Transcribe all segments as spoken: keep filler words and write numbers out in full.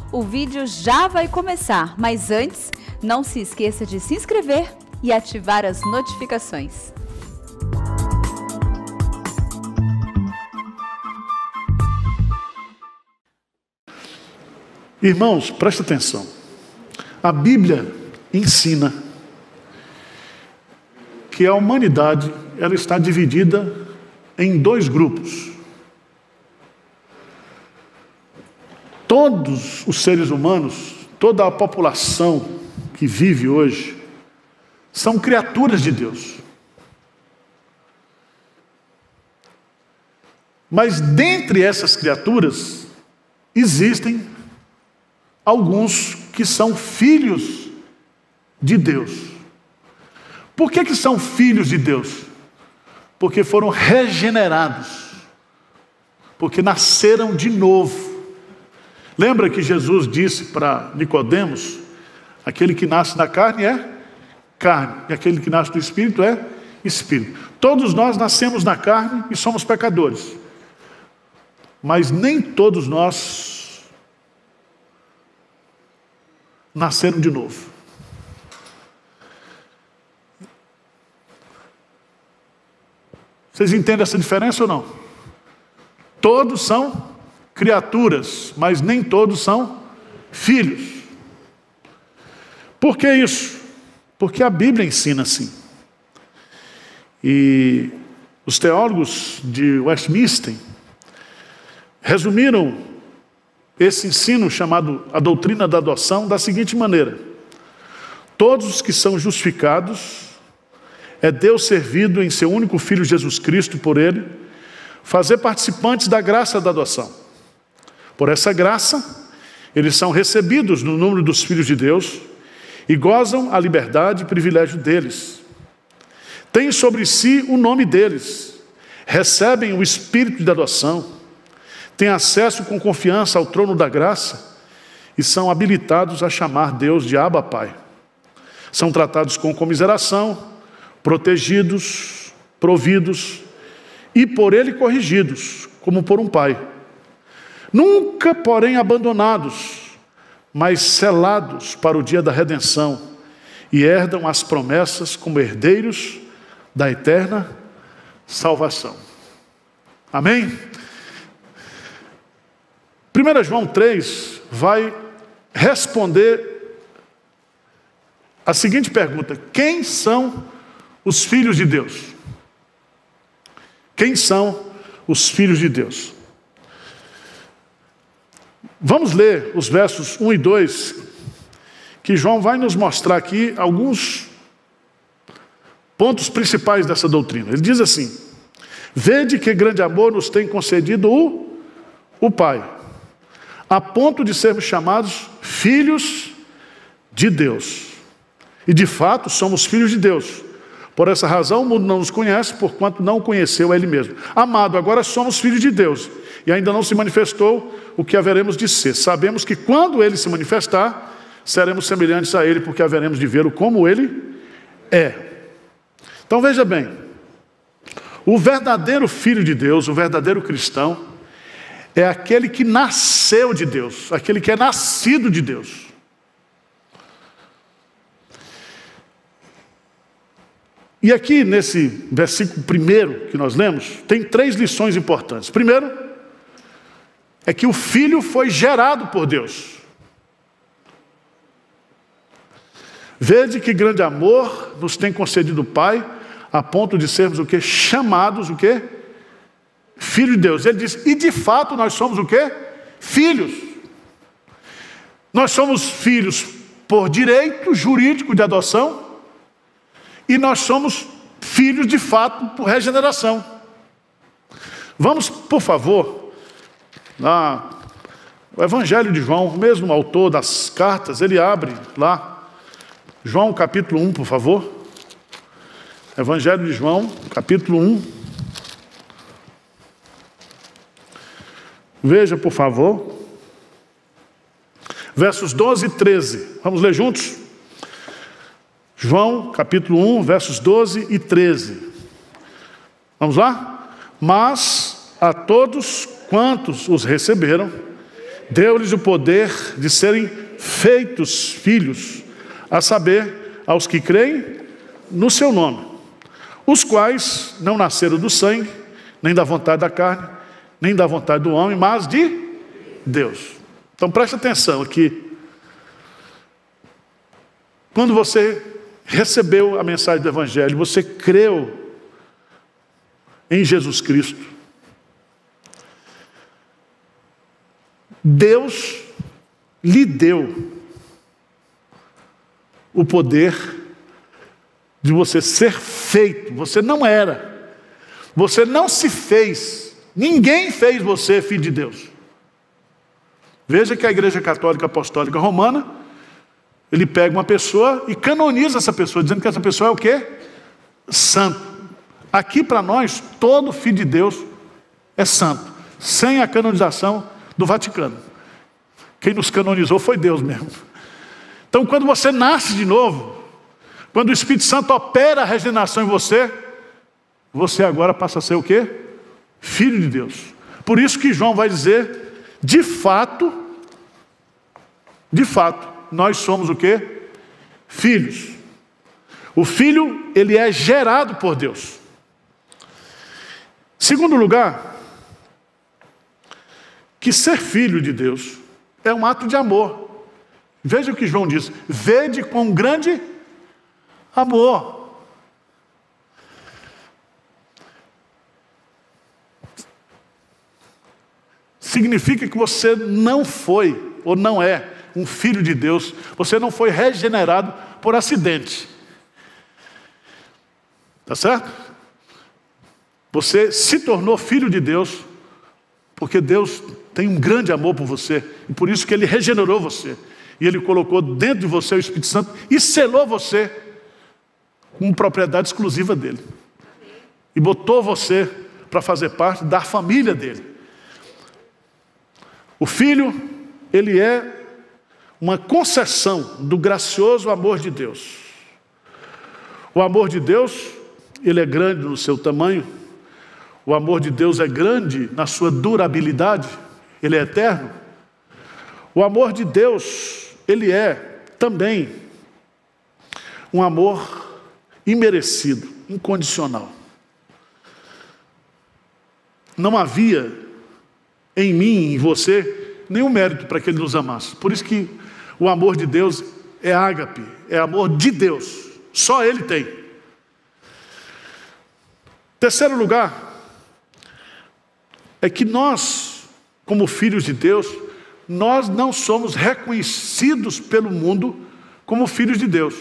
O vídeo já vai começar, mas antes, não se esqueça de se inscrever e ativar as notificações. Irmãos, presta atenção. A Bíblia ensina que a humanidade ela está dividida em dois grupos. Todos os seres humanos, toda a população que vive hoje, são criaturas de Deus. Mas dentre essas criaturas, existem alguns que são filhos de Deus. Por que que são filhos de Deus? Porque foram regenerados, porque nasceram de novo. Lembra que Jesus disse para Nicodemos, aquele que nasce da carne é carne, e aquele que nasce do Espírito é Espírito. Todos nós nascemos na carne e somos pecadores, mas nem todos nós nasceram de novo. Vocês entendem essa diferença ou não? Todos são criaturas, mas nem todos são filhos. Por que isso? Porque a Bíblia ensina assim. E os teólogos de Westminster resumiram esse ensino chamado a doutrina da adoção da seguinte maneira: todos os que são justificados, é Deus servido em seu único Filho Jesus Cristo por ele, fazer participantes da graça da adoção. Por essa graça, eles são recebidos no número dos filhos de Deus e gozam a liberdade e privilégio deles. Têm sobre si o nome deles, recebem o espírito de adoção, têm acesso com confiança ao trono da graça e são habilitados a chamar Deus de Abba Pai. São tratados com comiseração, protegidos, providos e por ele corrigidos, como por um pai. Nunca, porém, abandonados, mas selados para o dia da redenção e herdam as promessas como herdeiros da eterna salvação. Amém? primeiro João três vai responder a seguinte pergunta: quem são os filhos de Deus? Quem são os filhos de Deus? Vamos ler os versos um e dois, que João vai nos mostrar aqui alguns pontos principais dessa doutrina. Ele diz assim: vede que grande amor nos tem concedido o, o Pai, a ponto de sermos chamados filhos de Deus. E de fato somos filhos de Deus. Por essa razão o mundo não nos conhece, porquanto não o conheceu a Ele mesmo. Amado, agora somos filhos de Deus, e ainda não se manifestou o que haveremos de ser. Sabemos que quando Ele se manifestar, seremos semelhantes a Ele, porque haveremos de vê-lo como Ele é. Então veja bem, o verdadeiro filho de Deus, o verdadeiro cristão, é aquele que nasceu de Deus, aquele que é nascido de Deus. E aqui nesse versículo primeiro que nós lemos, tem três lições importantes. Primeiro, é que o Filho foi gerado por Deus. Vede que grande amor nos tem concedido o Pai, a ponto de sermos o quê? Chamados o quê? Filho de Deus. Ele diz, e de fato nós somos o quê? Filhos. Nós somos filhos por direito jurídico de adoção, e nós somos filhos de fato por regeneração. Vamos, por favor, lá, o Evangelho de João, o mesmo autor das cartas, ele abre lá, João capítulo um, por favor. Evangelho de João, capítulo um. Veja, por favor, versos doze e treze. Vamos ler juntos? João, capítulo um, versos doze e treze. Vamos lá? Mas a todos quantos os receberam, deu-lhes o poder de serem feitos filhos, a saber, aos que creem no seu nome, os quais não nasceram do sangue, nem da vontade da carne, nem da vontade do homem, mas de Deus. Então preste atenção aqui. Quando você recebeu a mensagem do Evangelho, você creu em Jesus Cristo, Deus lhe deu o poder de você ser feito. Você não era, você não se fez, ninguém fez você filho de Deus. Veja que a Igreja Católica Apostólica Romana, ele pega uma pessoa e canoniza essa pessoa, dizendo que essa pessoa é o quê? Santo. Aqui para nós, todo filho de Deus é santo, sem a canonização do Vaticano. Quem nos canonizou foi Deus mesmo. Então quando você nasce de novo, quando o Espírito Santo opera a regeneração em você, você agora passa a ser o quê? Filho de Deus. Por isso que João vai dizer, de fato, de fato, nós somos o quê? Filhos. O filho, ele é gerado por Deus. Segundo lugar, que ser filho de Deus é um ato de amor. Veja o que João diz, vede com grande amor. Significa que você não foi, ou não é, um filho de Deus. Você não foi regenerado por acidente. Tá certo? Você se tornou filho de Deus, porque Deus tem um grande amor por você, e por isso que Ele regenerou você. E Ele colocou dentro de você o Espírito Santo e selou você com propriedade exclusiva dEle. E botou você para fazer parte da família dEle. O Filho, ele é uma concessão do gracioso amor de Deus. O amor de Deus, ele é grande no seu tamanho. O amor de Deus é grande na sua durabilidade. Ele é eterno. O amor de Deus, ele é também um amor imerecido, incondicional. Não havia em mim, em você, nenhum mérito para que Ele nos amasse. Por isso que o amor de Deus é ágape, é amor de Deus. Só Ele tem. Terceiro lugar, é que nós, como filhos de Deus, nós não somos reconhecidos pelo mundo como filhos de Deus.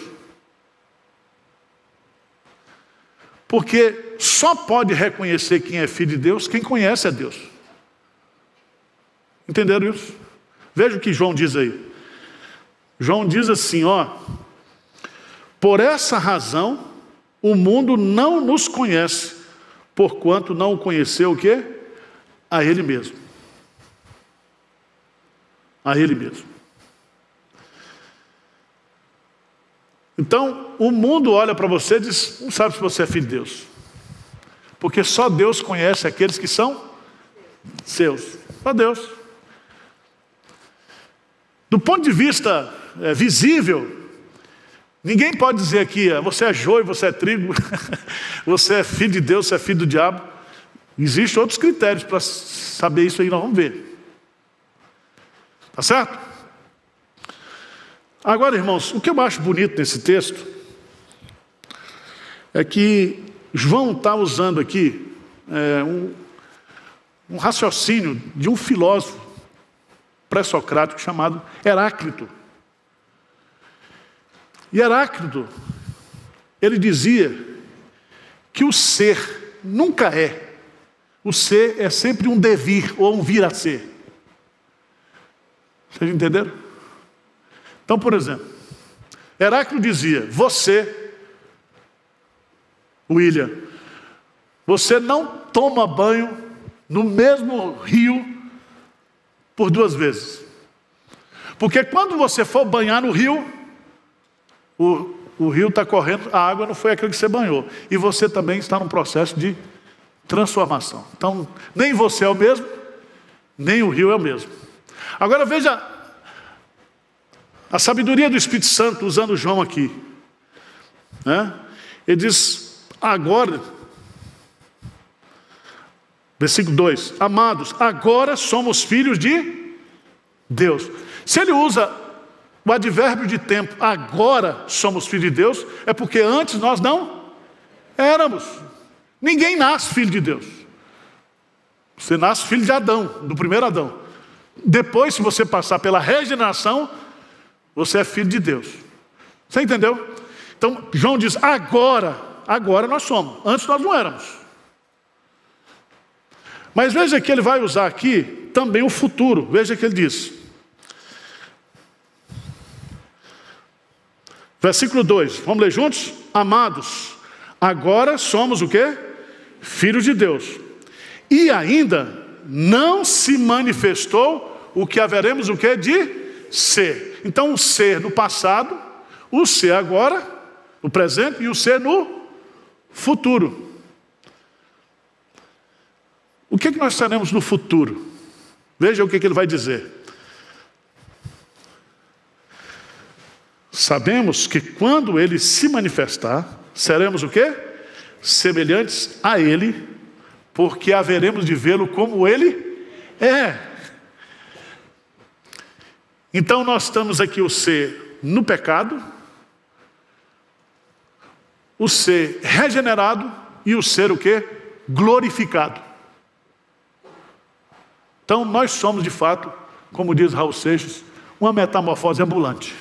Porque só pode reconhecer quem é filho de Deus quem conhece a Deus. Entenderam isso? Veja o que João diz aí. João diz assim, ó: por essa razão o mundo não nos conhece, porquanto não o conheceu o quê? A Ele mesmo. A Ele mesmo. Então, o mundo olha para você e diz, não sabe se você é filho de Deus. Porque só Deus conhece aqueles que são seus. Só Deus. Do ponto de vista é, visível, ninguém pode dizer aqui, você é joio, você é trigo, você é filho de Deus, você é filho do diabo. Existem outros critérios para saber isso aí, nós vamos ver. Tá certo? Agora, irmãos, o que eu acho bonito nesse texto é que João está usando aqui é, um, um raciocínio de um filósofo pré-socrático chamado Heráclito. E Heráclito, ele dizia que o ser nunca é. O ser é sempre um devir ou um vir a ser. Vocês entenderam? Então, por exemplo, Heráclito dizia, você, William, você não toma banho no mesmo rio por duas vezes. Porque quando você for banhar no rio, o, o rio está correndo, a água não foi aquilo que você banhou. E você também está num processo de transformação. Então, nem você é o mesmo, nem o rio é o mesmo. Agora veja a sabedoria do Espírito Santo usando João aqui, né? Ele diz, agora, versículo dois, amados, agora somos filhos de Deus. Se ele usa o advérbio de tempo, agora somos filhos de Deus, é porque antes nós não éramos. Ninguém nasce filho de Deus. Você nasce filho de Adão, do primeiro Adão. Depois, se você passar pela regeneração, você é filho de Deus. Você entendeu? Então, João diz, agora, agora nós somos. Antes nós não éramos. Mas veja que ele vai usar aqui também o futuro. Veja que ele diz. Versículo dois, vamos ler juntos? Amados, agora somos o quê? Filhos de Deus. E ainda não se manifestou o que haveremos o quê? De ser. Então o ser no passado, o ser agora, no presente, e o ser no futuro. O que, que nós seremos no futuro? Veja o que, que ele vai dizer. Sabemos que quando ele se manifestar, seremos o quê? Semelhantes a ele, porque haveremos de vê-lo como ele é. Então nós estamos aqui o ser no pecado, o ser regenerado e o ser o quê? Glorificado. Então nós somos de fato, como diz Raul Seixas, uma metamorfose ambulante.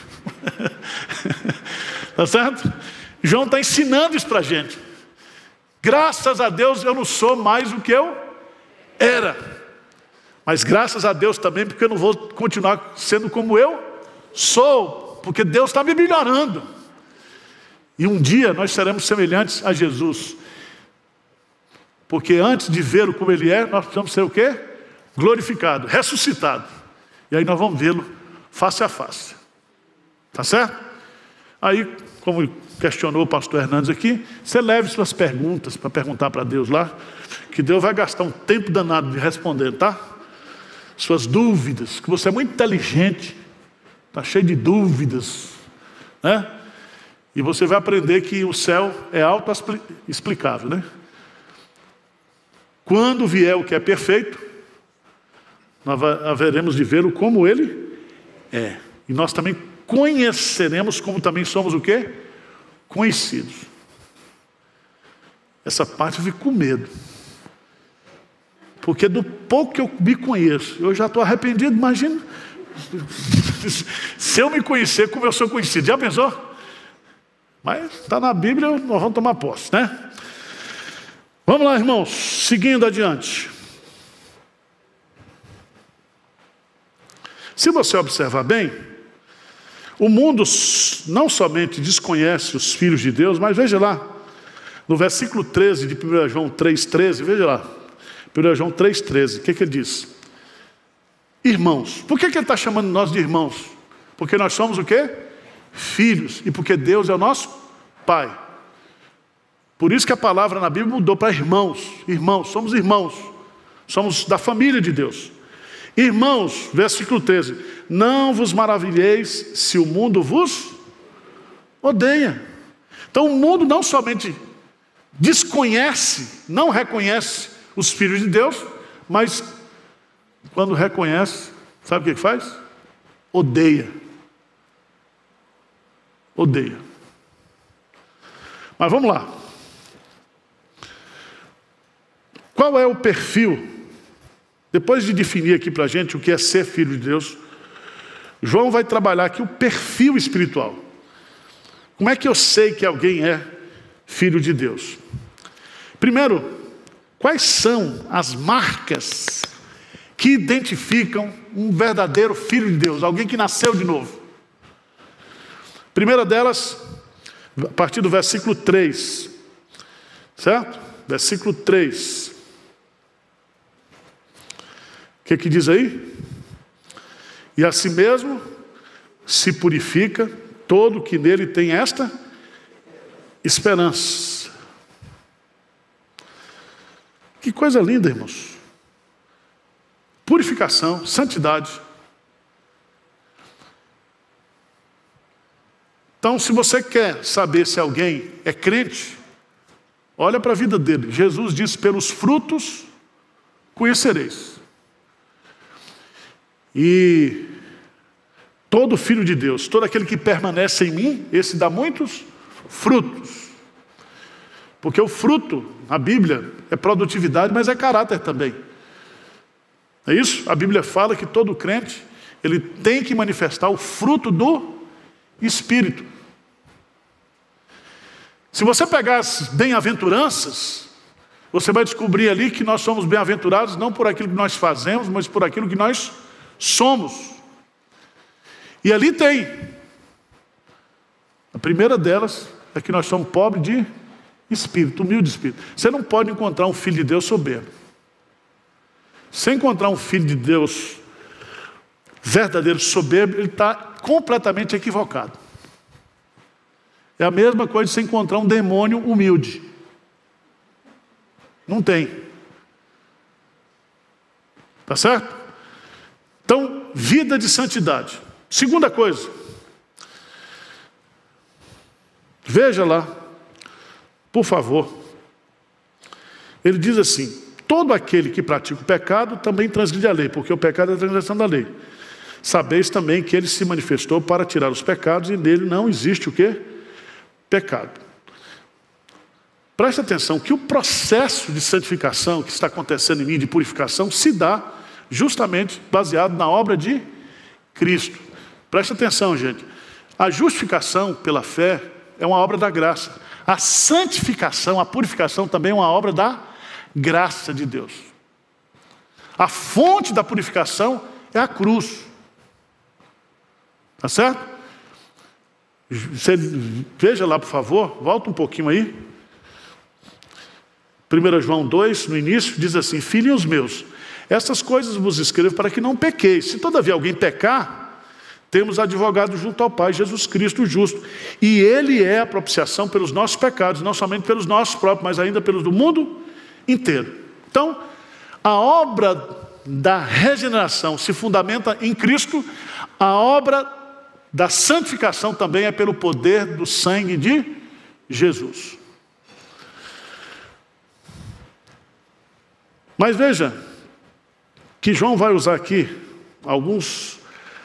Tá certo? João está ensinando isso para a gente. Graças a Deus eu não sou mais o que eu era. Mas graças a Deus também, porque eu não vou continuar sendo como eu sou. Porque Deus está me melhorando. E um dia nós seremos semelhantes a Jesus. Porque antes de vê-lo como ele é, nós precisamos ser o quê? Glorificado, ressuscitado. E aí nós vamos vê-lo face a face. Tá certo? Aí, como questionou o pastor Hernandes aqui, você leve suas perguntas para perguntar para Deus lá, que Deus vai gastar um tempo danado de responder, tá? Suas dúvidas, que você é muito inteligente, está cheio de dúvidas, né? E você vai aprender que o céu é autoexplicável, né? Quando vier o que é perfeito, nós haveremos de vê-lo como ele é. E nós também conheceremos como também somos o quê? Conhecidos. Essa parte eu fico com medo. Porque do pouco que eu me conheço, eu já estou arrependido, imagina. Se eu me conhecer como eu sou conhecido, já pensou? Mas está na Bíblia, nós vamos tomar posse, né? Vamos lá, irmãos, seguindo adiante. Se você observar bem, o mundo não somente desconhece os filhos de Deus, mas veja lá, no versículo treze de primeiro João três, treze, veja lá, primeiro João três, treze, o que, que ele diz? Irmãos. Por que, que ele está chamando nós de irmãos? Porque nós somos o quê? Filhos, e porque Deus é o nosso Pai. Por isso que a palavra na Bíblia mudou para irmãos. Irmãos, somos irmãos, somos da família de Deus. Irmãos, versículo treze, não vos maravilheis se o mundo vos odeia. Então o mundo não somente desconhece, não reconhece os filhos de Deus, mas quando reconhece, sabe o que que faz? Odeia. Odeia. Mas vamos lá. Qual é o perfil? Depois de definir aqui para a gente o que é ser filho de Deus, João vai trabalhar aqui o perfil espiritual. Como é que eu sei que alguém é filho de Deus? Primeiro, quais são as marcas que identificam um verdadeiro filho de Deus, alguém que nasceu de novo? Primeira delas, a partir do versículo três, certo? Versículo três. O que que diz aí? E assim mesmo se purifica todo que nele tem esta esperança. Que coisa linda, irmãos. Purificação, santidade. Então, se você quer saber se alguém é crente, olha para a vida dele. Jesus disse, pelos frutos conhecereis. E todo filho de Deus, todo aquele que permanece em mim, esse dá muitos frutos. Porque o fruto, na Bíblia, é produtividade, mas é caráter também. É isso? A Bíblia fala que todo crente, ele tem que manifestar o fruto do Espírito. Se você pegar as bem-aventuranças, você vai descobrir ali que nós somos bem-aventurados não por aquilo que nós fazemos, mas por aquilo que nós somos. E ali tem. A primeira delas é que nós somos pobres de espírito, humilde de espírito. Você não pode encontrar um filho de Deus soberbo. Se encontrar um filho de Deus verdadeiro soberbo, ele está completamente equivocado. É a mesma coisa de você encontrar um demônio humilde. Não tem. Tá certo? Então, vida de santidade. Segunda coisa. Veja lá, por favor. Ele diz assim, todo aquele que pratica o pecado também transgride a lei, porque o pecado é a transgressão da lei. Sabeis também que ele se manifestou para tirar os pecados e nele não existe o quê? Pecado. Preste atenção que o processo de santificação que está acontecendo em mim, de purificação, se dá justamente baseado na obra de Cristo. Preste atenção, gente. A justificação pela fé é uma obra da graça. A santificação, a purificação também é uma obra da graça de Deus. A fonte da purificação é a cruz. Tá certo? Você, veja lá, por favor, volta um pouquinho aí. primeiro João dois, no início, diz assim, filhinhos meus, essas coisas vos escrevo para que não pequeis. Se todavia alguém pecar, temos advogado junto ao Pai, Jesus Cristo justo. E Ele é a propiciação pelos nossos pecados, não somente pelos nossos próprios, mas ainda pelos do mundo inteiro. Então, a obra da regeneração se fundamenta em Cristo, a obra da santificação também é pelo poder do sangue de Jesus. Mas veja, que João vai usar aqui alguns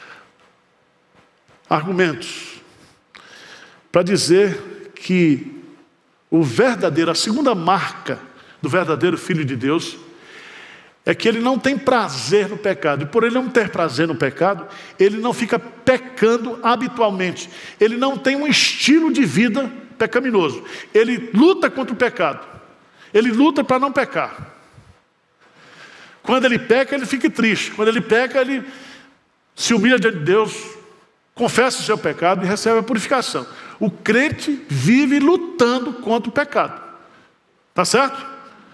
argumentos para dizer que o verdadeiro, a segunda marca do verdadeiro Filho de Deus é que ele não tem prazer no pecado. E por ele não ter prazer no pecado, ele não fica pecando habitualmente. Ele não tem um estilo de vida pecaminoso. Ele luta contra o pecado. Ele luta para não pecar. Quando ele peca, ele fica triste. Quando ele peca, ele se humilha diante de Deus, confessa o seu pecado e recebe a purificação. O crente vive lutando contra o pecado. Tá certo?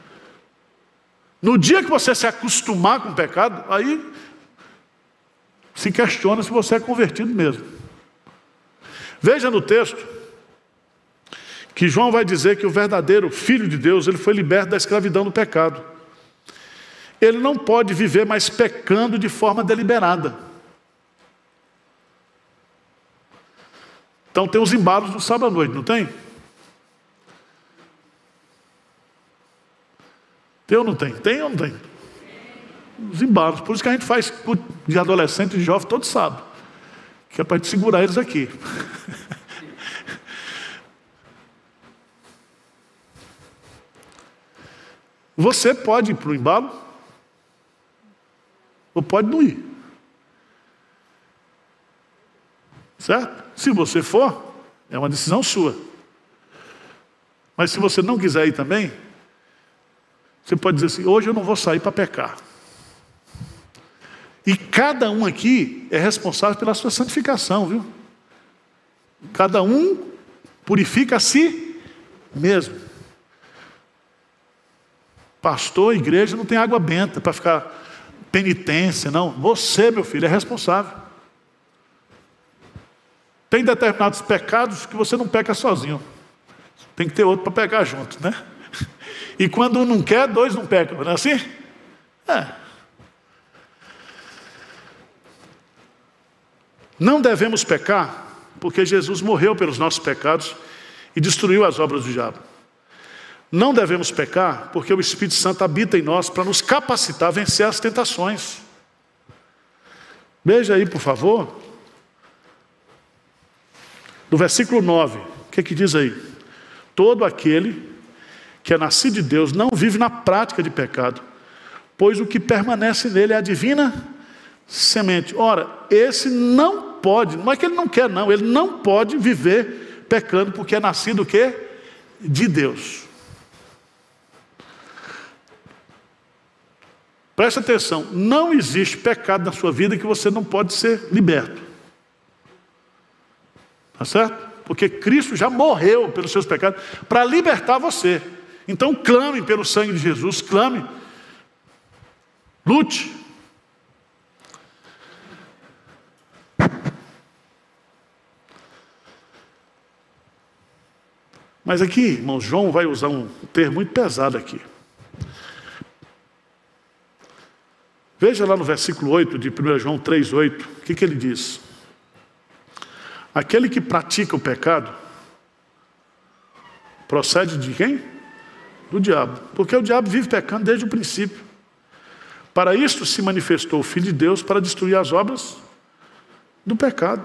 No dia que você se acostumar com o pecado, aí se questiona se você é convertido mesmo. Veja no texto que João vai dizer que o verdadeiro Filho de Deus, ele foi liberto da escravidão do pecado. Ele não pode viver mais pecando de forma deliberada. Então tem os embalos no sábado à noite, não tem? Tem ou não tem? Tem ou não tem? Os embalos. Por isso que a gente faz de adolescente e de jovem todo sábado. Que é para segurar eles aqui. Você pode ir para o embalo ou pode não ir. Certo? Se você for, é uma decisão sua. Mas se você não quiser ir também, você pode dizer assim, hoje eu não vou sair para pecar. E cada um aqui é responsável pela sua santificação, viu? Cada um purifica a si mesmo. Pastor, igreja não tem água benta para ficar penitência, não. Você, meu filho, é responsável. Tem determinados pecados que você não peca sozinho. Tem que ter outro para pecar junto, né? E quando um não quer, dois não pecam, não é assim? É. Não devemos pecar porque Jesus morreu pelos nossos pecados e destruiu as obras do diabo. Não devemos pecar, porque o Espírito Santo habita em nós para nos capacitar a vencer as tentações. Veja aí, por favor, no versículo nove, o que que diz aí? Todo aquele que é nascido de Deus não vive na prática de pecado, pois o que permanece nele é a divina semente. Ora, esse não pode, não é que ele não quer não, ele não pode viver pecando, porque é nascido o quê? De Deus. Preste atenção, não existe pecado na sua vida que você não pode ser liberto. Tá certo? Porque Cristo já morreu pelos seus pecados para libertar você. Então clame pelo sangue de Jesus, clame. Lute. Mas aqui, irmão, João vai usar um termo muito pesado aqui. Veja lá no versículo oito de primeiro João três, oito, o que que ele diz? Aquele que pratica o pecado procede de quem? Do diabo. Porque o diabo vive pecando desde o princípio. Para isto se manifestou o Filho de Deus para destruir as obras do pecado.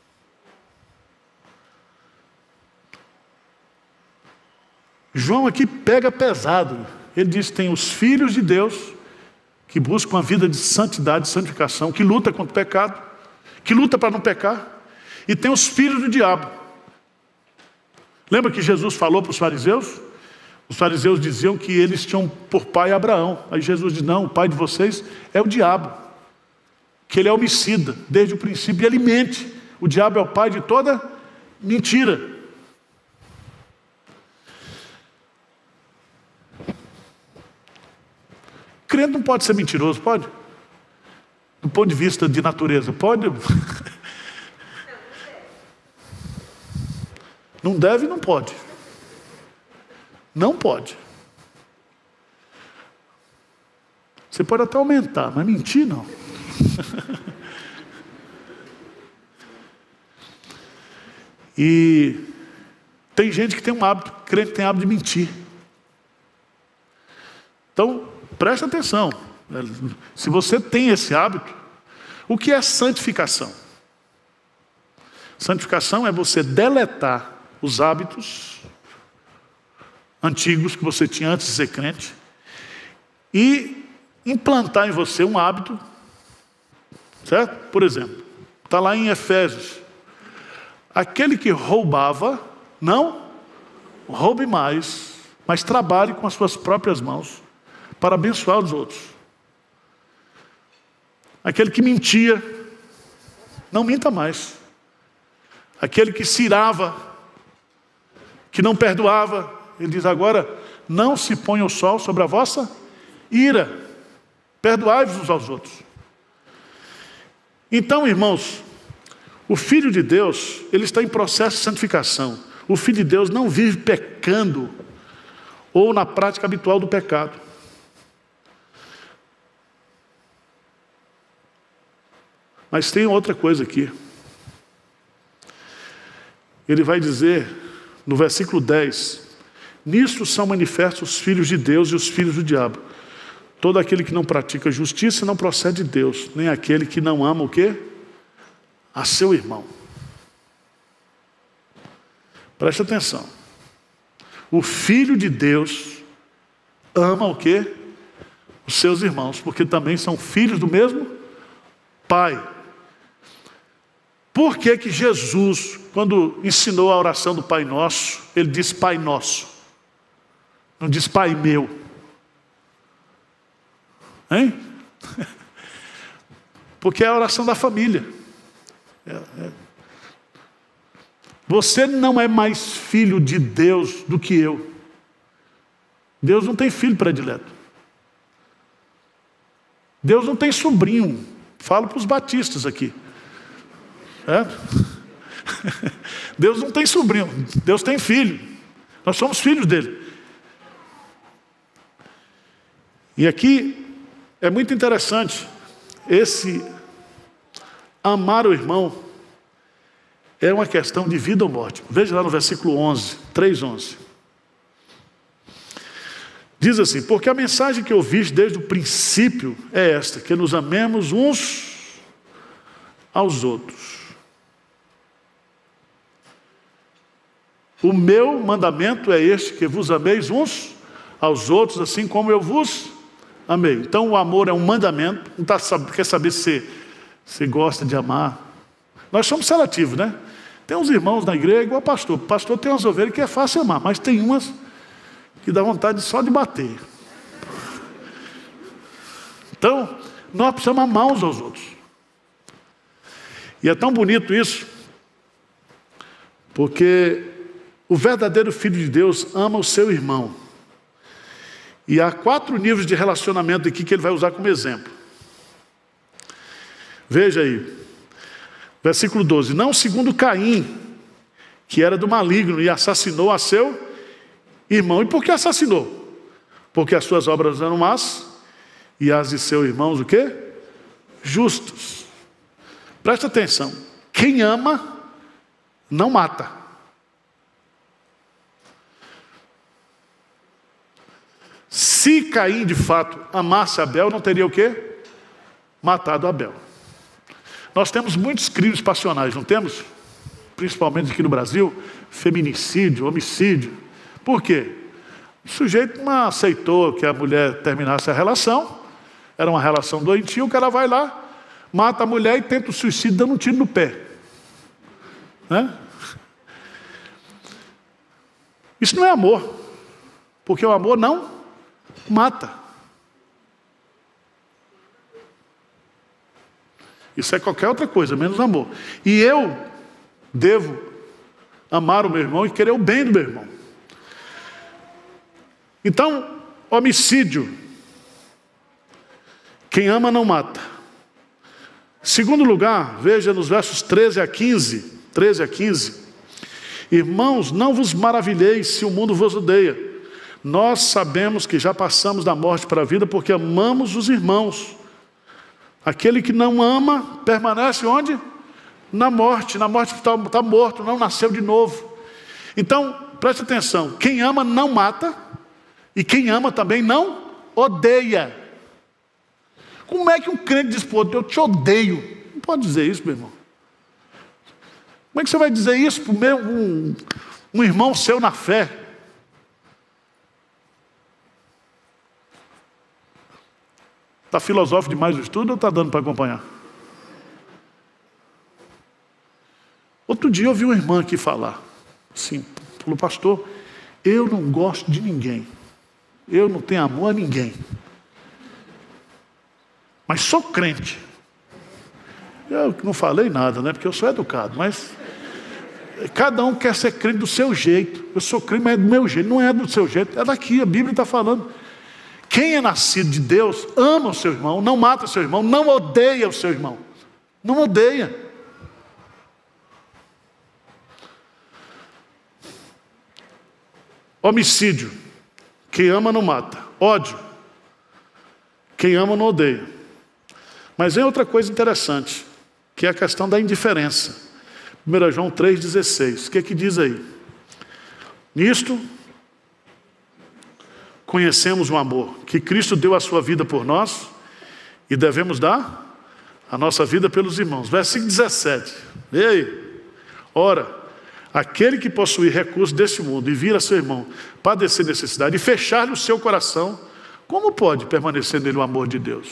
João aqui pega pesado. Ele diz que tem os filhos de Deus que buscam uma vida de santidade, santificação, que luta contra o pecado, que luta para não pecar, e tem os filhos do diabo. Lembra que Jesus falou para os fariseus? Os fariseus diziam que eles tinham por pai Abraão. Aí Jesus diz, não, o pai de vocês é o diabo, que ele é homicida desde o princípio e ele mente. O diabo é o pai de toda mentira. Crente não pode ser mentiroso, pode? Do ponto de vista de natureza, pode? Não deve e não pode. Não pode. Você pode até aumentar, mas mentir não. E tem gente que tem um hábito, crente que tem hábito de mentir. Então, preste atenção. Se você tem esse hábito, o que é santificação? Santificação é você deletar os hábitos antigos que você tinha antes de ser crente e implantar em você um hábito, certo? Por exemplo, está lá em Efésios, aquele que roubava, não roube mais, mas trabalhe com as suas próprias mãos para abençoar os outros. Aquele que mentia, não minta mais. Aquele que se irava, que não perdoava, ele diz agora, não se ponha o sol sobre a vossa ira, perdoai-vos uns aos outros. Então, irmãos, o Filho de Deus, ele está em processo de santificação. O Filho de Deus não vive pecando ou na prática habitual do pecado. Mas tem outra coisa aqui. Ele vai dizer no versículo dez, nisto são manifestos os filhos de Deus e os filhos do diabo. Todo aquele que não pratica justiça não procede de Deus, nem aquele que não ama o quê? A seu irmão. Preste atenção. O Filho de Deus ama o quê? Os seus irmãos, porque também são filhos do mesmo Pai. Por que que Jesus, quando ensinou a oração do Pai Nosso, ele disse Pai Nosso? Não diz Pai Meu. Hein? Porque é a oração da família. É, é. Você não é mais filho de Deus do que eu. Deus não tem filho predileto. Deus não tem sobrinho. Falo para os batistas aqui. É? Deus não tem sobrinho, Deus tem filho. Nós somos filhos dele. E aqui é muito interessante esse amar o irmão é uma questão de vida ou morte. Veja lá no versículo onze, três, onze. Diz assim: porque a mensagem que ouviste desde o princípio é esta, que nos amemos uns aos outros. O meu mandamento é este, que vos ameis uns aos outros, assim como eu vos amei. Então o amor é um mandamento. Não tá, quer saber se você, você gosta de amar? Nós somos seletivos, né? Tem uns irmãos na igreja igual pastor. Pastor tem umas ovelhas que é fácil amar, mas tem umas que dá vontade só de bater. Então, nós precisamos amar uns aos outros. E é tão bonito isso, porque o verdadeiro Filho de Deus ama o seu irmão. E há quatro níveis de relacionamento aqui que ele vai usar como exemplo. Veja aí, versículo doze. Não segundo Caim, que era do maligno e assassinou a seu irmão. E por que assassinou? Porque as suas obras eram más e as de seus irmãos o quê? Justos. Presta atenção. Quem ama não mata. Se Caim de fato amasse Abel, não teria o quê? Matado Abel. Nós temos muitos crimes passionais, não temos? Principalmente aqui no Brasil, feminicídio, homicídio. Por quê? O sujeito não aceitou que a mulher terminasse a relação, era uma relação doentia, o cara vai lá, mata a mulher e tenta o suicídio dando um tiro no pé. Né? Isso não é amor, porque o amor não mata. Isso é qualquer outra coisa, menos amor. E eu devo amar o meu irmão e querer o bem do meu irmão. Então, homicídio. Quem ama não mata. Segundo lugar, veja nos versos treze a quinze. treze a quinze. Irmãos, não vos maravilheis se o mundo vos odeia. Nós sabemos que já passamos da morte para a vida porque amamos os irmãos. Aquele que não ama, permanece onde? Na morte. Na morte está tá morto, não nasceu de novo. Então, preste atenção. Quem ama não mata. E quem ama também não odeia. Como é que um crente diz, pô, eu te odeio? Não pode dizer isso, meu irmão. Como é que você vai dizer isso para um, um irmão seu na fé? Está filosófico demais o estudo ou está dando para acompanhar? Outro dia eu ouvi uma irmã aqui falar, assim, falou, pastor, eu não gosto de ninguém. Eu não tenho amor a ninguém. Mas sou crente. Eu não falei nada, né? Porque eu sou educado, mas cada um quer ser crente do seu jeito. Eu sou crente, mas é do meu jeito. Não é do seu jeito, é daqui, a Bíblia está falando. Quem é nascido de Deus ama o seu irmão, não mata o seu irmão, não odeia o seu irmão. Não odeia. Homicídio. Quem ama não mata. Ódio. Quem ama não odeia. Mas é outra coisa interessante, que é a questão da indiferença. primeiro João três, dezesseis. O que é que diz aí? Nisto conhecemos o amor, que Cristo deu a sua vida por nós e devemos dar a nossa vida pelos irmãos. Versículo dezessete. E aí? Ora, aquele que possuir recursos deste mundo e vir a seu irmão padecer necessidade e fechar-lhe o seu coração, como pode permanecer nele o amor de Deus?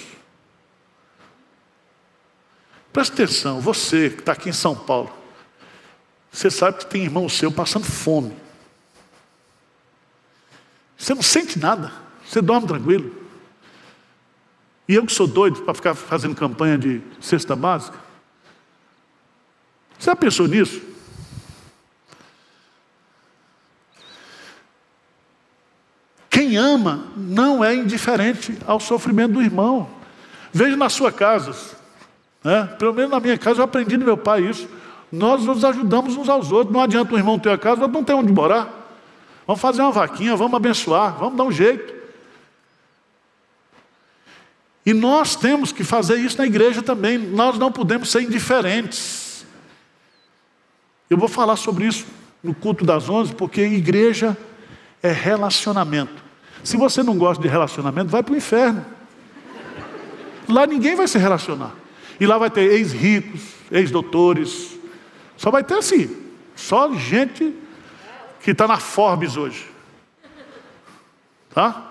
Presta atenção, você que está aqui em São Paulo, você sabe que tem irmão seu passando fome. Você não sente nada, você dorme tranquilo. E eu que sou doido para ficar fazendo campanha de cesta básica. Você já pensou nisso? Quem ama não é indiferente ao sofrimento do irmão. Veja na sua casa, né? Pelo menos na minha casa eu aprendi do meu pai isso. Nós nos ajudamos uns aos outros. Não adianta um irmão ter a casa, nós não temos onde morar. Vamos fazer uma vaquinha, vamos abençoar, vamos dar um jeito. E nós temos que fazer isso na igreja também. Nós não podemos ser indiferentes. Eu vou falar sobre isso no culto das onze, porque igreja é relacionamento. Se você não gosta de relacionamento, vai para o inferno. Lá ninguém vai se relacionar. E lá vai ter ex-ricos, ex-doutores. Só vai ter assim, só gente que está na Forbes hoje. Tá?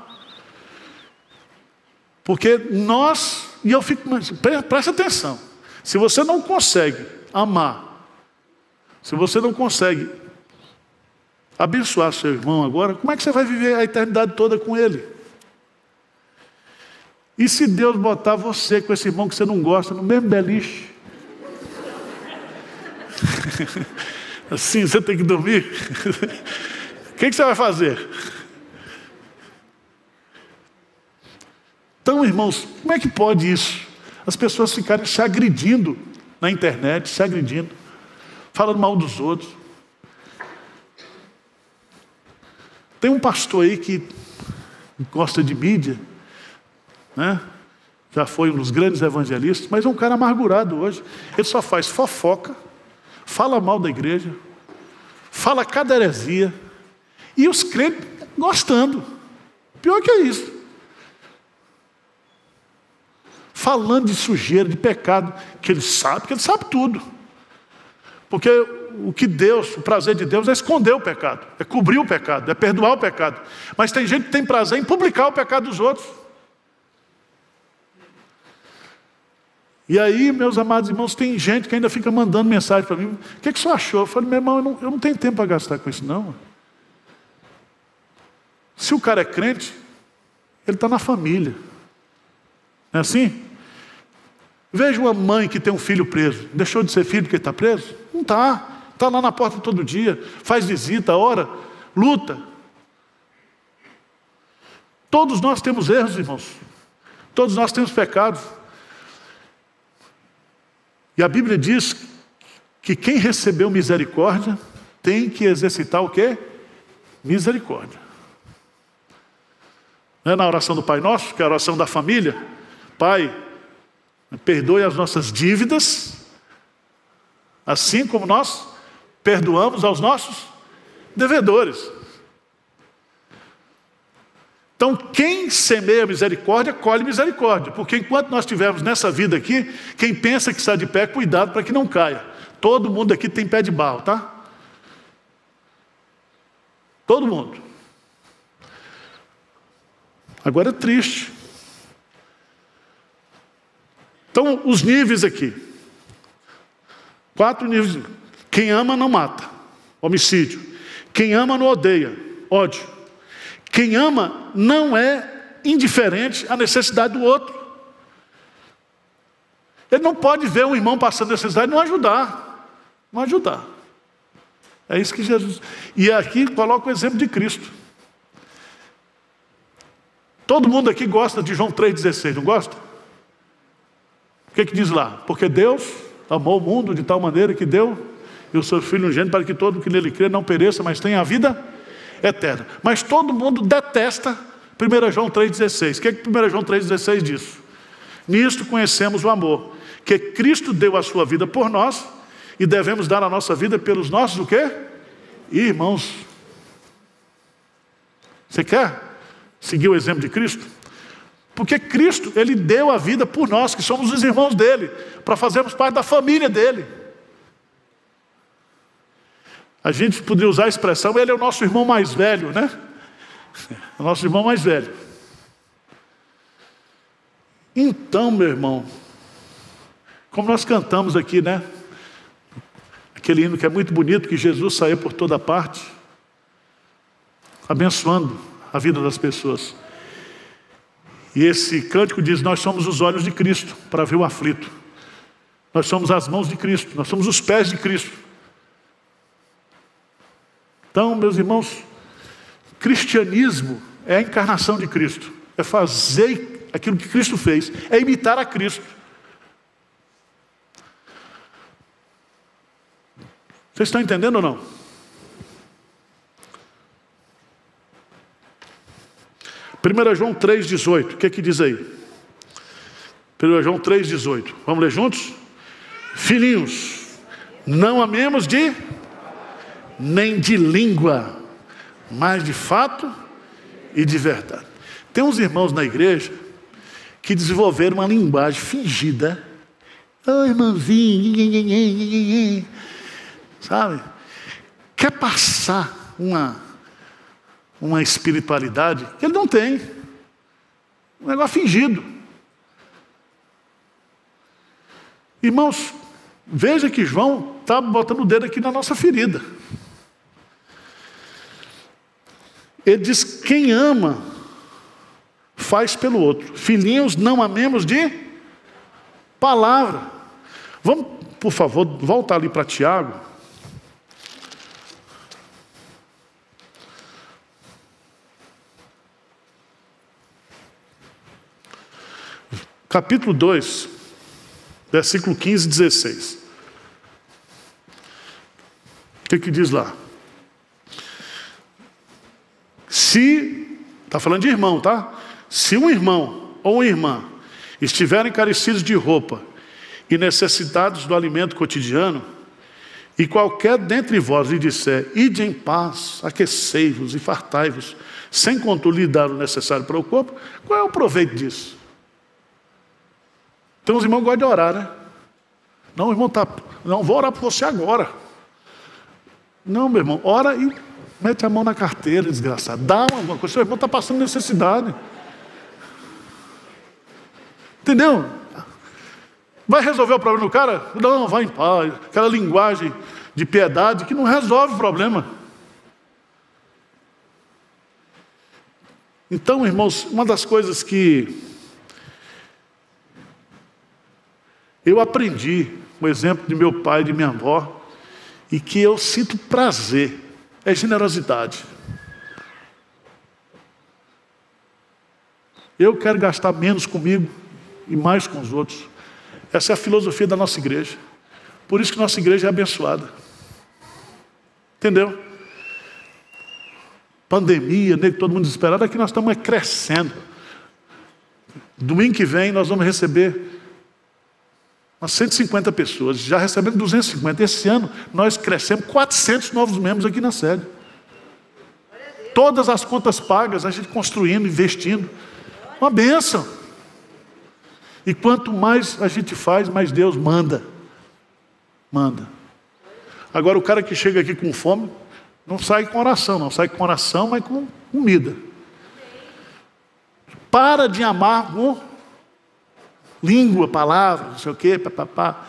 Porque nós, e eu fico, presta atenção, se você não consegue amar, se você não consegue abençoar seu irmão agora, como é que você vai viver a eternidade toda com ele? E se Deus botar você com esse irmão que você não gosta no mesmo beliche? Assim, você tem que dormir? O que, que você vai fazer? Então, irmãos, como é que pode isso? As pessoas ficarem se agredindo na internet, se agredindo, falando mal dos outros. Tem um pastor aí que gosta de mídia, né? Já foi um dos grandes evangelistas, mas é um cara amargurado hoje. Ele só faz fofoca, fala mal da igreja, fala cada heresia, e os crentes gostando. Pior que é isso. Falando de sujeira, de pecado, que ele sabe, que ele sabe tudo. Porque o que Deus, o prazer de Deus é esconder o pecado, é cobrir o pecado, é perdoar o pecado. Mas tem gente que tem prazer em publicar o pecado dos outros. E aí, meus amados irmãos, tem gente que ainda fica mandando mensagem para mim. O que, que você achou? Eu falei, meu irmão, eu não, eu não tenho tempo para gastar com isso não. Se o cara é crente, ele está na família. Não é assim? Veja uma mãe que tem um filho preso. Deixou de ser filho porque está preso? Não está. Está lá na porta todo dia. Faz visita, ora, luta. Todos nós temos erros, irmãos. Todos nós temos pecados. E a Bíblia diz que quem recebeu misericórdia tem que exercitar o quê? Misericórdia. Não é na oração do Pai Nosso, que é a oração da família? Pai, perdoe as nossas dívidas, assim como nós perdoamos aos nossos devedores. Então, quem semeia misericórdia, colhe misericórdia. Porque enquanto nós estivermos nessa vida aqui, quem pensa que está de pé, cuidado para que não caia. Todo mundo aqui tem pé de barro, tá? Todo mundo. Agora é triste. Então, os níveis aqui. Quatro níveis. Quem ama não mata. Homicídio. Quem ama não odeia. Ódio. Quem ama não é indiferente à necessidade do outro. Ele não pode ver um irmão passando necessidade e não ajudar. Não ajudar. É isso que Jesus... E aqui coloca o exemplo de Cristo. Todo mundo aqui gosta de João três dezesseis, não gosta? O que que diz lá? Porque Deus amou o mundo de tal maneira que deu e o seu Filho unigênito para que todo que nele crê não pereça, mas tenha a vida eterna. Mas todo mundo detesta primeiro João três dezesseis. O que é que primeiro João três dezesseis diz? Nisto conhecemos o amor, que Cristo deu a sua vida por nós e devemos dar a nossa vida pelos nossos o quê? Irmãos. Você quer seguir o exemplo de Cristo? Porque Cristo, Ele deu a vida por nós, que somos os irmãos dEle, para fazermos parte da família dEle. A gente poderia usar a expressão, Ele é o nosso irmão mais velho, né? O nosso irmão mais velho. Então, meu irmão, como nós cantamos aqui, né? Aquele hino que é muito bonito, que Jesus saiu por toda parte, abençoando a vida das pessoas. E esse cântico diz, nós somos os olhos de Cristo para ver o aflito. Nós somos as mãos de Cristo, nós somos os pés de Cristo. Então, meus irmãos, cristianismo é a encarnação de Cristo. É fazer aquilo que Cristo fez, é imitar a Cristo. Vocês estão entendendo ou não? primeiro João três dezoito, o que é que diz aí? primeiro João três dezoito, vamos ler juntos? Filhinhos, não amemos de nem de língua, mas de fato e de verdade. Tem uns irmãos na igreja que desenvolveram uma linguagem fingida. Ô irmãozinho, sabe? Quer passar uma, uma espiritualidade que ele não tem. Um negócio fingido. Irmãos, veja que João está botando o dedo aqui na nossa ferida. Ele diz, quem ama, faz pelo outro. Filhinhos, não amemos de palavra. Vamos, por favor, voltar ali para Tiago. Capítulo dois, versículo quinze e dezesseis. O que que diz lá? Se, está falando de irmão, tá? Se um irmão ou uma irmã estiverem carecidos de roupa e necessitados do alimento cotidiano, e qualquer dentre vós lhe disser, ide em paz, aquecei-vos e fartai-vos, sem contudo lhe dar o necessário para o corpo, qual é o proveito disso? Então os irmãos gostam de orar, né? Não, irmão, tá, não, vou orar por você agora. Não, meu irmão, ora e mete a mão na carteira, desgraçado. Dá uma coisa, seu irmão está passando necessidade. Entendeu? Vai resolver o problema do cara? Não, vai em paz. Aquela linguagem de piedade que não resolve o problema. Então, irmãos, uma das coisas que eu aprendi, o exemplo de meu pai e de minha avó, e que eu sinto prazer, é generosidade. Eu quero gastar menos comigo e mais com os outros. Essa é a filosofia da nossa igreja. Por isso que nossa igreja é abençoada. Entendeu? Pandemia, né, todo mundo desesperado, aqui nós estamos crescendo. Domingo que vem nós vamos receber umas cento e cinquenta pessoas, já recebemos duzentos e cinquenta. Esse ano nós crescemos quatrocentos novos membros aqui na sede. Todas as contas pagas, a gente construindo, investindo. Uma bênção. E quanto mais a gente faz, mais Deus manda. Manda. Agora o cara que chega aqui com fome, não sai com oração, não sai com oração, mas com comida. Para de amar com língua, palavra, não sei o quê, papapá.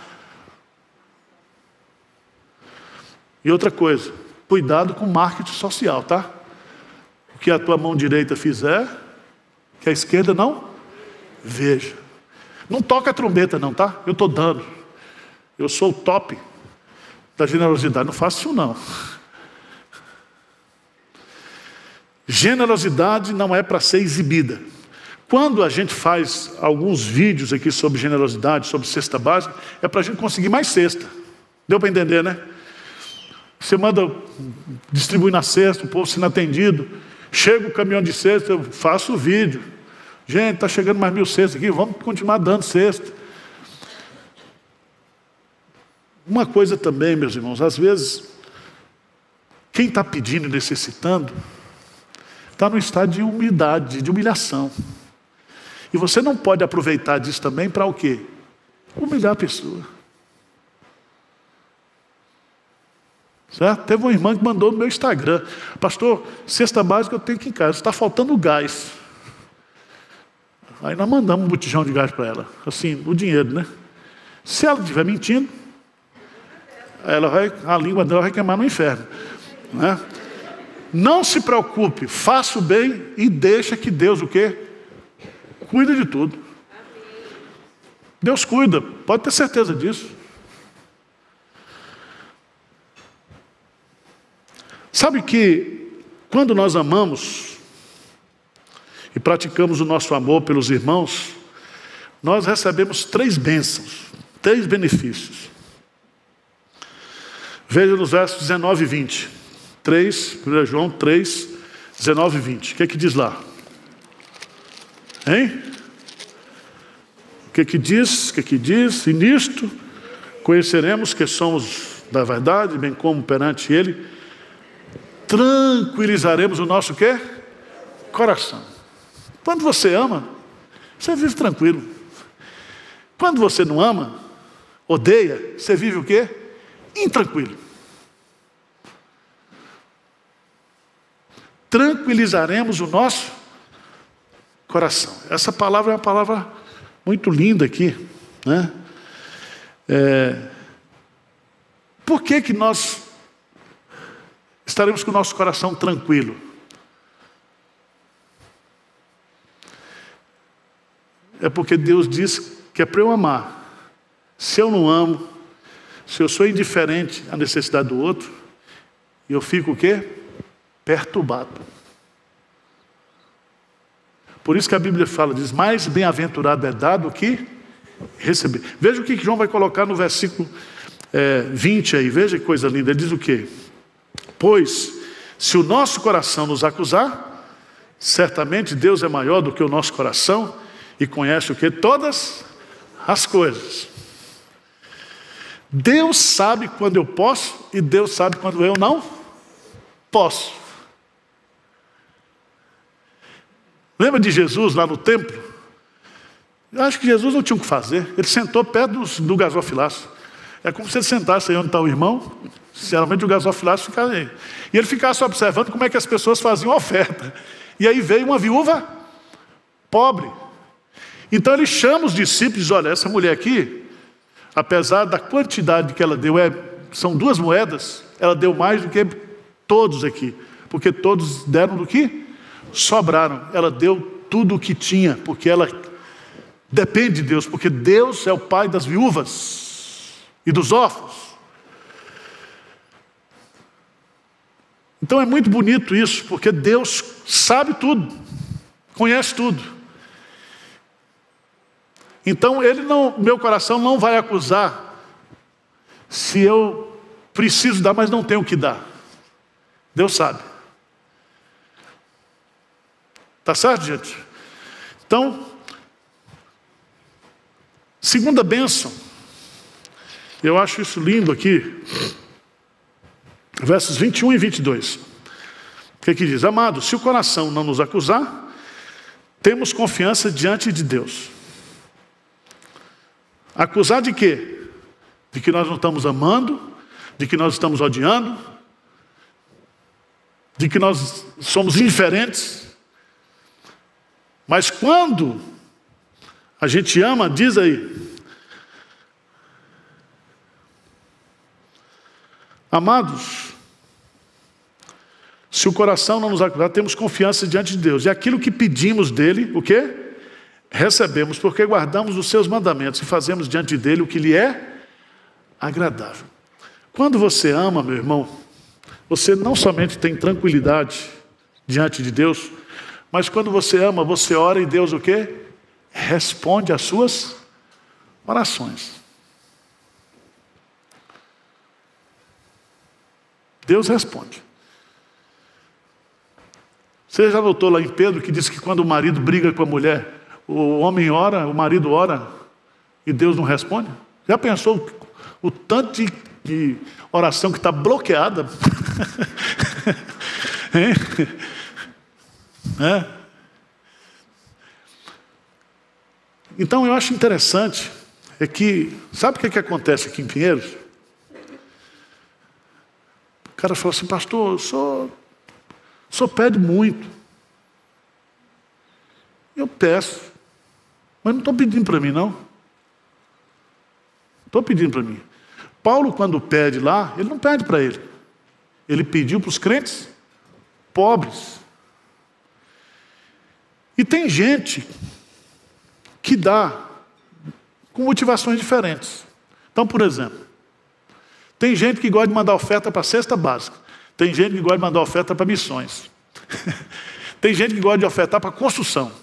E outra coisa, cuidado com o marketing social, tá? O que a tua mão direita fizer, que a esquerda não veja. Não toca a trombeta não, tá? Eu estou dando. Eu sou o top da generosidade. Não faço isso não. Generosidade não é para ser exibida. Quando a gente faz alguns vídeos aqui sobre generosidade, sobre cesta básica, é para a gente conseguir mais cesta. Deu para entender, né? Você manda distribuir na cesta, o povo sendo atendido. Chega o caminhão de cesta, eu faço o vídeo. Gente, está chegando mais mil cestas aqui, vamos continuar dando cesta. Uma coisa também, meus irmãos, às vezes, quem está pedindo e necessitando, está no estado de humildade, de humilhação. E você não pode aproveitar disso também para o quê? Humilhar a pessoa. Certo? Teve uma irmã que mandou no meu Instagram, pastor, cesta básica eu tenho aqui em casa, está faltando gás. Aí nós mandamos um botijão de gás para ela, assim, o dinheiro, né? Se ela estiver mentindo, ela vai, a língua dela vai queimar no inferno, né? Não se preocupe, faça o bem e deixa que Deus o quê? Cuida de tudo. Deus cuida, pode ter certeza disso. Sabe que quando nós amamos e praticamos o nosso amor pelos irmãos, nós recebemos três bênçãos, três benefícios. Veja nos versos dezenove e vinte. três, primeiro João três, dezenove e vinte. O que é que diz lá? Hein? O que é que diz? O que é que diz? E nisto conheceremos que somos da verdade, bem como perante Ele, tranquilizaremos o nosso quê? Coração. Quando você ama, você vive tranquilo. Quando você não ama, odeia, você vive o quê? Intranquilo. Tranquilizaremos o nosso coração. Essa palavra é uma palavra muito linda aqui, né? É... Por que que nós estaremos com o nosso coração tranquilo? É porque Deus diz que é para eu amar. Se eu não amo, se eu sou indiferente à necessidade do outro, eu fico o quê? Perturbado. Por isso que a Bíblia fala, diz, mais bem-aventurado é dar do que receber. Veja o que João vai colocar no versículo é, vinte aí, veja que coisa linda, ele diz o quê? Pois, se o nosso coração nos acusar, certamente Deus é maior do que o nosso coração e conhece o quê? Todas as coisas. Deus sabe quando eu posso e Deus sabe quando eu não posso. Lembra de Jesus lá no templo? Eu acho que Jesus não tinha o que fazer. Ele sentou perto do, do gasofilaço. É como se ele sentasse aí onde está o irmão. Sinceramente o gasofilaço ficava aí. E ele ficasse observando como é que as pessoas faziam oferta. E aí veio uma viúva pobre. Então ele chama os discípulos e diz, olha, essa mulher aqui, apesar da quantidade que ela deu, é, são duas moedas, ela deu mais do que todos aqui. Porque todos deram do que sobraram. Ela deu tudo o que tinha, porque ela depende de Deus, porque Deus é o pai das viúvas e dos órfãos. Então é muito bonito isso, porque Deus sabe tudo, conhece tudo. Então ele não, meu coração não vai acusar se eu preciso dar, mas não tenho o que dar. Deus sabe. Tá certo, gente? Então, segunda bênção, eu acho isso lindo aqui, versos vinte e um e vinte e dois. O que que diz? Amados, se o coração não nos acusar, temos confiança diante de Deus. Acusar de quê? De que nós não estamos amando, de que nós estamos odiando, de que nós somos indiferentes. Mas quando a gente ama, diz aí, amados, se o coração não nos acusar, temos confiança diante de Deus. E aquilo que pedimos dele, o quê? Recebemos, porque guardamos os seus mandamentos e fazemos diante dele o que lhe é agradável. Quando você ama, meu irmão, você não somente tem tranquilidade diante de Deus, mas quando você ama, você ora e Deus o quê? Responde às suas orações. Deus responde. Você já notou lá em Pedro que diz que quando o marido briga com a mulher, o homem ora, o marido ora e Deus não responde? Já pensou o, o tanto de, de oração que está bloqueada? Hein? É. Então eu acho interessante é que, sabe o que, que acontece aqui em Pinheiros? O cara fala assim, pastor, o senhor, o senhor pede muito. Eu peço, mas não estou pedindo para mim, não. Estou pedindo para mim. Paulo, quando pede lá, ele não pede para ele. Ele pediu para os crentes pobres. E tem gente que dá com motivações diferentes. Então, por exemplo, tem gente que gosta de mandar oferta para a cesta básica. Tem gente que gosta de mandar oferta para missões. Tem gente que gosta de ofertar para construção.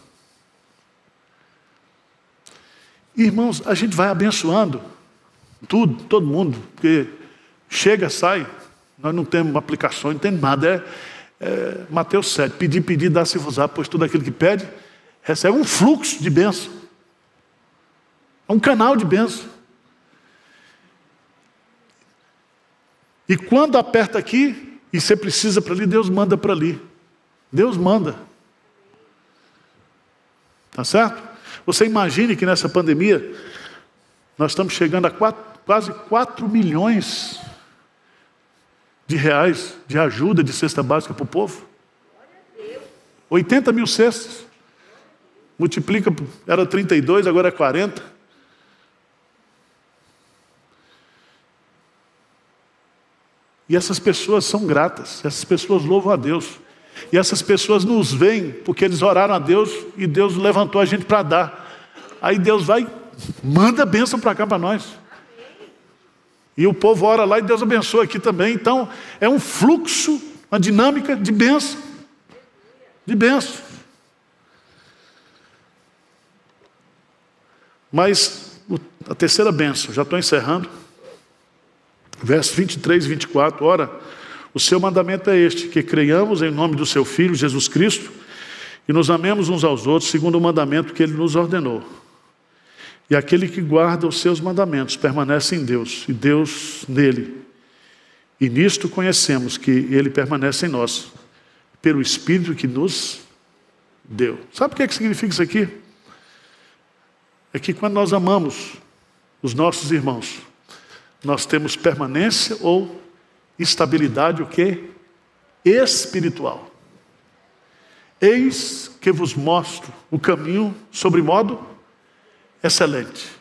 Irmãos, a gente vai abençoando tudo, todo mundo, porque chega, sai, nós não temos aplicações, não temos nada. É, é Mateus sete, pedir, pedir, dá-se-vos-á, pois tudo aquilo que pede, recebe um fluxo de bênção. É um canal de bênção. E quando aperta aqui, e você precisa para ali, Deus manda para ali. Deus manda. Tá certo? Você imagine que nessa pandemia, nós estamos chegando a quatro, quase quatro milhões de reais de ajuda de cesta básica para o povo. oitenta mil cestas. Multiplica, era trinta e dois, agora é quarenta. E essas pessoas são gratas, essas pessoas louvam a Deus. E essas pessoas nos veem porque eles oraram a Deus e Deus levantou a gente para dar. Aí Deus vai, manda bênção para cá para nós. E o povo ora lá e Deus abençoa aqui também. Então, é um fluxo, uma dinâmica de bênção. De bênção. Mas a terceira bênção, já estou encerrando. Versos vinte e três e vinte e quatro. Ora, o seu mandamento é este, que creiamos em nome do seu Filho, Jesus Cristo, e nos amemos uns aos outros, segundo o mandamento que ele nos ordenou. E aquele que guarda os seus mandamentos permanece em Deus, e Deus nele. E nisto conhecemos que ele permanece em nós, pelo Espírito que nos deu. Sabe o que, é que significa isso aqui? É que quando nós amamos os nossos irmãos, nós temos permanência ou estabilidade, o quê? Espiritual. Eis que vos mostro o caminho sobre modo excelente.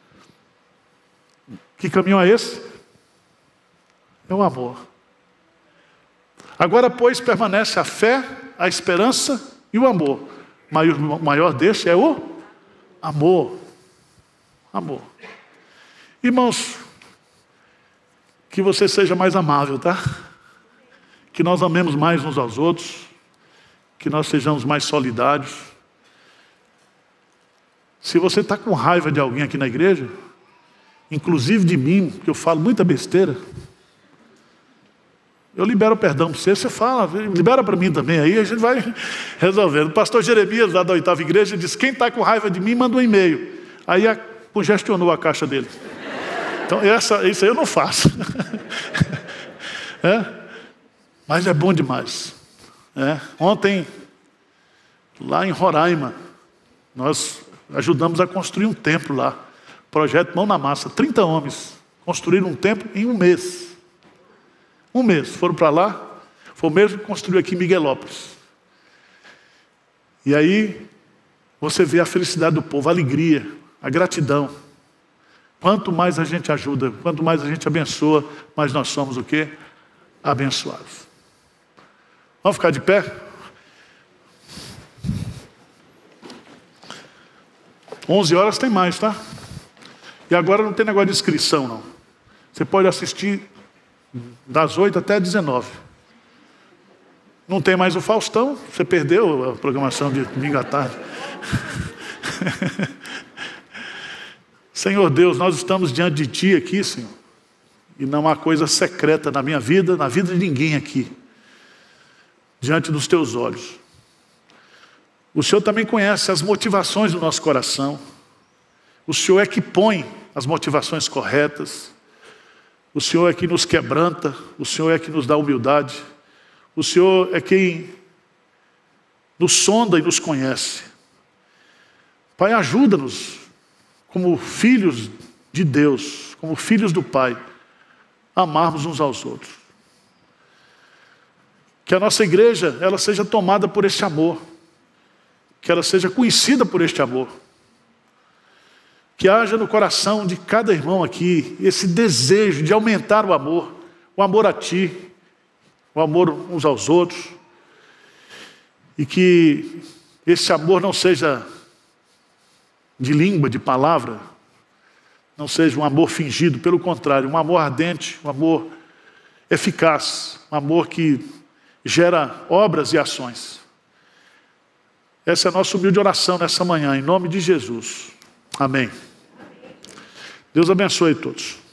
Que caminho é esse? É o amor. Agora, pois, permanece a fé, a esperança e o amor. Mas o maior deste é o amor. Amor. Irmãos, que você seja mais amável, tá? Que nós amemos mais uns aos outros, que nós sejamos mais solidários. Se você está com raiva de alguém aqui na igreja, inclusive de mim, que eu falo muita besteira, eu libero perdão para você, você fala, libera para mim também, aí a gente vai resolvendo. O pastor Jeremias, lá da oitava igreja, disse, quem está com raiva de mim, manda um e-mail. Aí a, congestionou a caixa dele. Então, essa, isso aí eu não faço. É? Mas é bom demais. É? Ontem, lá em Roraima, nós ajudamos a construir um templo lá. Projeto Mão na Massa. trinta homens construíram um templo em um mês. Um mês. Foram para lá. Foi o mesmo que construiu aqui em Miguelópolis. E aí, você vê a felicidade do povo, a alegria, a gratidão. Quanto mais a gente ajuda, quanto mais a gente abençoa, mais nós somos o quê? Abençoados. Vamos ficar de pé? onze horas tem mais, tá? E agora não tem negócio de inscrição, não. Você pode assistir das oito até dezenove. Não tem mais o Faustão, você perdeu a programação de domingo à tarde. Senhor Deus, nós estamos diante de Ti aqui, Senhor, e não há coisa secreta na minha vida, na vida de ninguém aqui, diante dos Teus olhos. O Senhor também conhece as motivações do nosso coração. O Senhor é que põe as motivações corretas. O Senhor é que nos quebranta. O Senhor é que nos dá humildade. O Senhor é quem nos sonda e nos conhece. Pai, ajuda-nos, como filhos de Deus, como filhos do Pai, a amarmos uns aos outros. Que a nossa igreja, ela seja tomada por este amor. Que ela seja conhecida por este amor. Que haja no coração de cada irmão aqui esse desejo de aumentar o amor, o amor a Ti, o amor uns aos outros. E que esse amor não seja de língua, de palavra, não seja um amor fingido, pelo contrário, um amor ardente, um amor eficaz, um amor que gera obras e ações. Essa é a nossa humilde oração nessa manhã, em nome de Jesus. Amém. Deus abençoe todos.